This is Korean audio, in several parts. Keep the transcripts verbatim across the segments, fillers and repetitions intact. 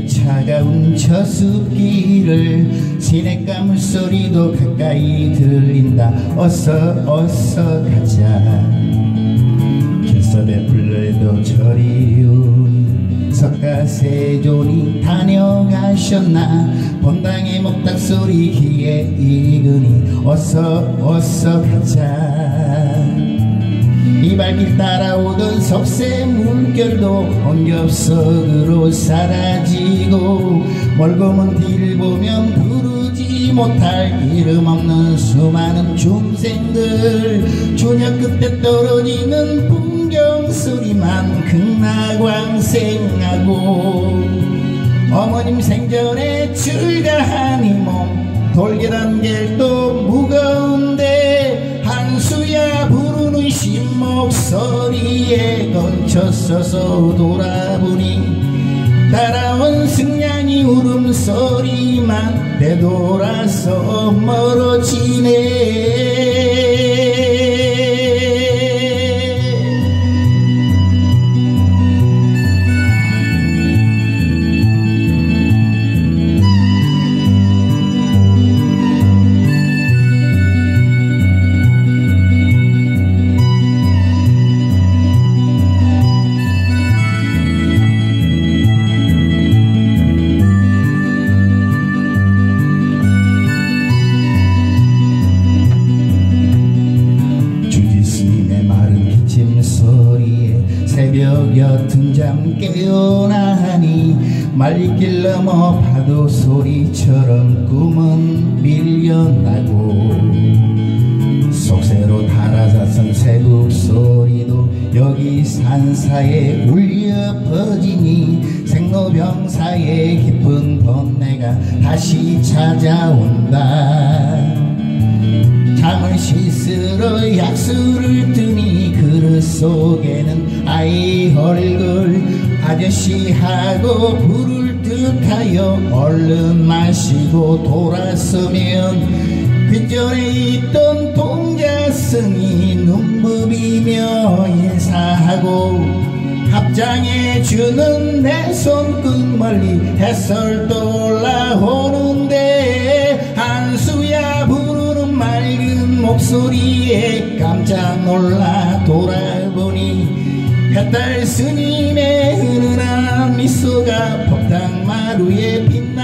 차가운 저숲길을 시냇가 물소리도 가까이 들린다. 어서 어서 가자. 길섭에 불러도 저리운 석가세존이 다녀가셨나. 본당의 목닥소리 귀에 익으니 어서 어서 가자. 이 발길 따라오던 석쇠 물결도 홍겹석으로 사라지고 멀고 먼 뒤를 보면 부르지 못할 이름 없는 수많은 중생들. 저녁 끝에 떨어지는 풍경 소리만 극락왕생하고 어머님 생전에 출가한 이 몸 돌계단 길도 무거운데 한수야 부르는 신 목소리에 얹혀서서 돌아보니 따라온 승냥이 울음소리만 되돌아서 멀어지네. 새벽 옅은 잠 깨어나니 말리길 넘어 파도 소리처럼 꿈은 밀려나고 속세로 달아사선 새북 소리도 여기 산사에 울려 퍼지니 생로병사의 깊은 번뇌가 다시 찾아온다. 잠을 씻으러 약수를 뜨니 그릇 속에는 아이 얼굴. 아저씨하고 부를 듯하여 얼른 마시고 돌아서면 귓전에 있던 동자승이 눈부비며 인사하고 합장해주는 내 손끝 멀리 해설도 올라오는데 한수야 부르는 맑은 목소리에 깜짝 놀라 돌아보니 햇달 스님의 은은한 미소가 법당마루에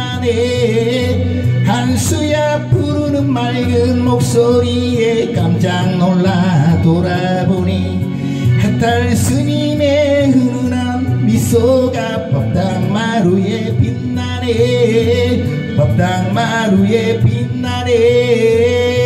빛나네. 한수야 부르는 맑은 목소리에 깜짝 놀라 돌아보니 햇달 스님의 은은한 미소가 법당마루에 빛나네. 법당마루에 빛나네.